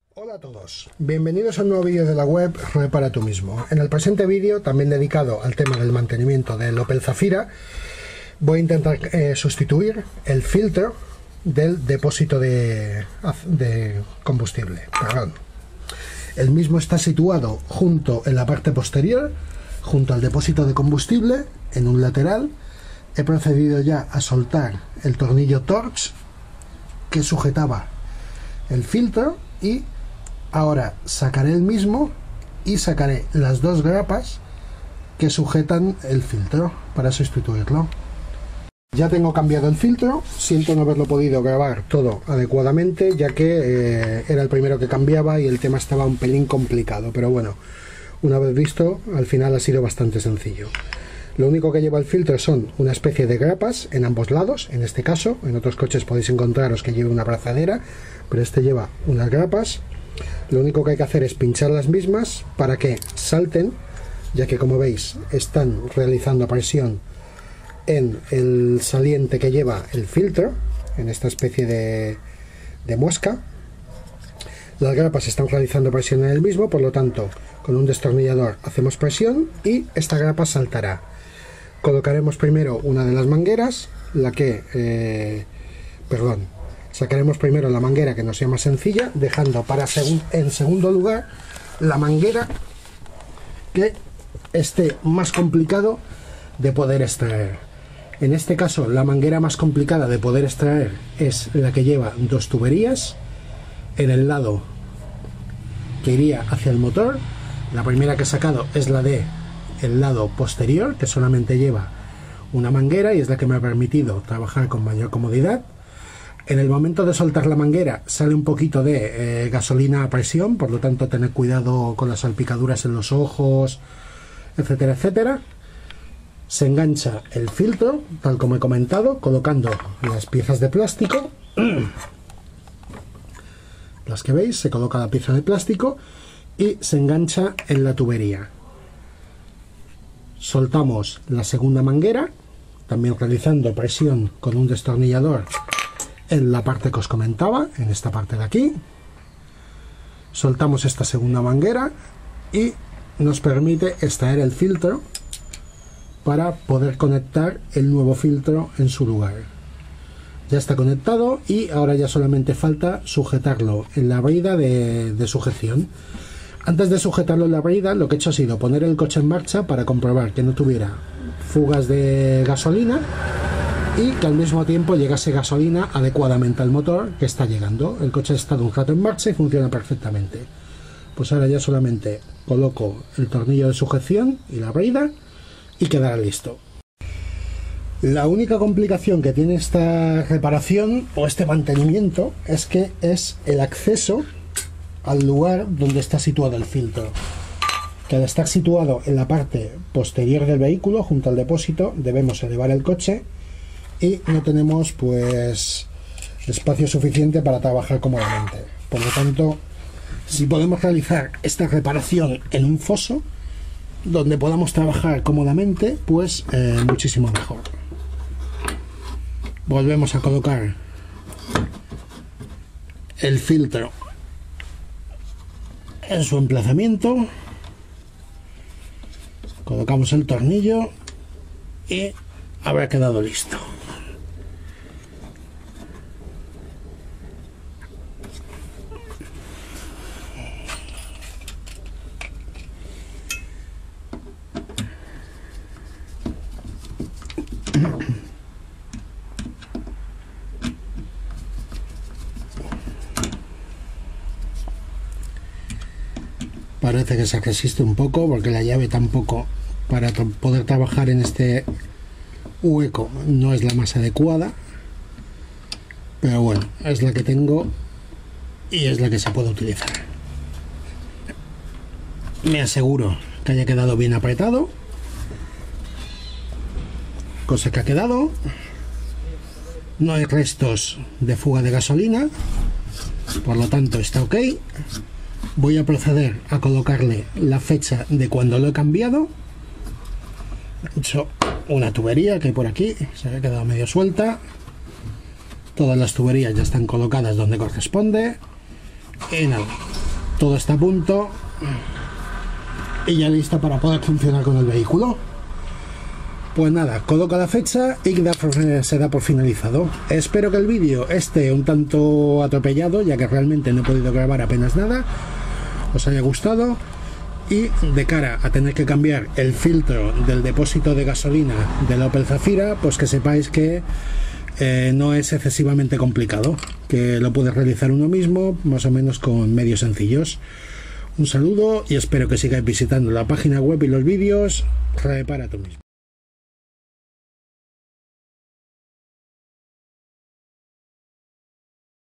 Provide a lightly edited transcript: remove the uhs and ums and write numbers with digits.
Hola a todos, bienvenidos a un nuevo vídeo de la web Repara tú mismo. En el presente vídeo, también dedicado al tema del mantenimiento del Opel Zafira, voy a intentar sustituir el filtro del depósito de combustible. Perdón. El mismo está situado junto en la parte posterior, junto al depósito de combustible, en un lateral. He procedido ya a soltar el tornillo Torx que sujetaba el filtro y ahora sacaré el mismo y sacaré las dos grapas que sujetan el filtro para sustituirlo. Ya tengo cambiado el filtro, siento no haberlo podido grabar todo adecuadamente, ya que era el primero que cambiaba y el tema estaba un pelín complicado, pero bueno, una vez visto, al final ha sido bastante sencillo. Lo único que lleva el filtro son una especie de grapas en ambos lados, en este caso. En otros coches podéis encontraros que lleve una abrazadera, pero este lleva unas grapas. Lo único que hay que hacer es pinchar las mismas para que salten, ya que, como veis, están realizando presión en el saliente que lleva el filtro, en esta especie de muesca. Las grapas están realizando presión en el mismo, por lo tanto, con un destornillador hacemos presión y esta grapa saltará. Colocaremos primero una de las mangueras, sacaremos primero la manguera, que nos sea más sencilla, dejando en segundo lugar la manguera que esté más complicado de poder extraer. En este caso, la manguera más complicada de poder extraer es la que lleva dos tuberías en el lado que iría hacia el motor. La primera que he sacado es la de el lado posterior, que solamente lleva una manguera y es la que me ha permitido trabajar con mayor comodidad. En el momento de soltar la manguera sale un poquito de gasolina a presión, por lo tanto tened cuidado con las salpicaduras en los ojos, etcétera, etcétera. Se engancha el filtro, tal como he comentado, colocando las piezas de plástico. Las que veis, se coloca la pieza de plástico y se engancha en la tubería. Soltamos la segunda manguera, también realizando presión con un destornillador en la parte que os comentaba, en esta parte de aquí. Soltamos esta segunda manguera y nos permite extraer el filtro para poder conectar el nuevo filtro en su lugar. Ya está conectado y ahora ya solamente falta sujetarlo en la brida de sujeción. Antes de sujetarlo en la brida, lo que he hecho ha sido poner el coche en marcha para comprobar que no tuviera fugas de gasolina y que al mismo tiempo llegase gasolina adecuadamente al motor, que está llegando. El coche ha estado un rato en marcha y funciona perfectamente. Pues ahora ya solamente coloco el tornillo de sujeción y la brida y quedará listo. La única complicación que tiene esta reparación o este mantenimiento es que es el acceso al lugar donde está situado el filtro, que al estar situado en la parte posterior del vehículo junto al depósito debemos elevar el coche y no tenemos pues espacio suficiente para trabajar cómodamente. Por lo tanto, si podemos realizar esta reparación en un foso donde podamos trabajar cómodamente, pues muchísimo mejor. Volvemos a colocar el filtro en su emplazamiento, colocamos el tornillo y habrá quedado listo. Parece que se resiste un poco porque la llave tampoco para poder trabajar en este hueco no es la más adecuada, pero bueno, es la que tengo y es la que se puede utilizar. Me aseguro que haya quedado bien apretado, cosa que ha quedado. No hay restos de fuga de gasolina, por lo tanto está ok. Voy a proceder a colocarle la fecha de cuando lo he cambiado. He hecho una tubería que hay por aquí, se había quedado medio suelta. Todas las tuberías ya están colocadas donde corresponde. Y nada, todo está a punto y ya lista para poder funcionar con el vehículo. Pues nada, coloco la fecha y se da por finalizado. Espero que el vídeo esté un tanto atropellado, ya que realmente no he podido grabar apenas nada. Os haya gustado, y de cara a tener que cambiar el filtro del depósito de gasolina del Opel Zafira, pues que sepáis que no es excesivamente complicado, que lo puede realizar uno mismo, más o menos con medios sencillos. Un saludo y espero que sigáis visitando la página web y los vídeos. Repara tú mismo.